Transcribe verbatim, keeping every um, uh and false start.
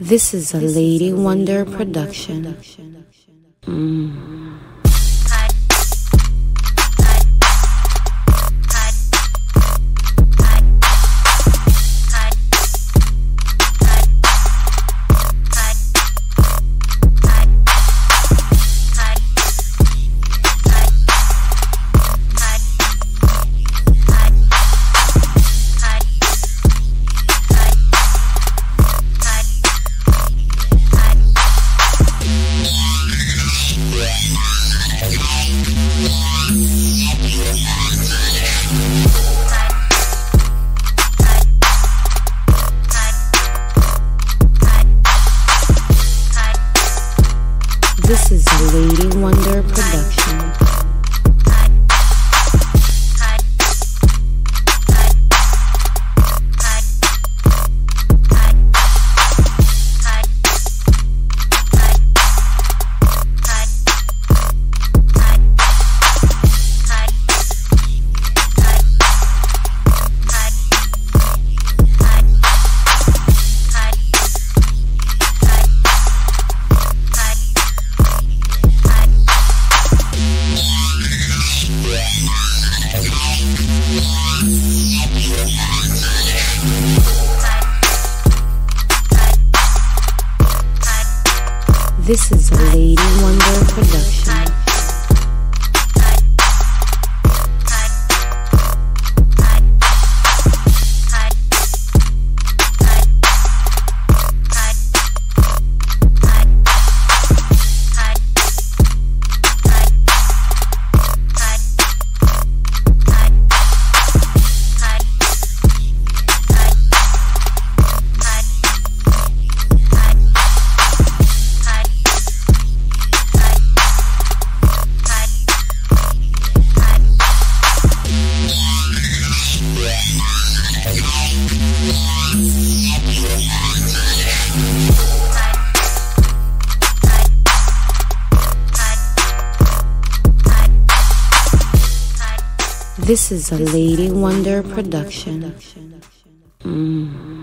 This is a Lady Wonder production. Mm. This is a Lady Wonder production. This is a Lady Wonder production. This is a Lady Wonder production. Mm.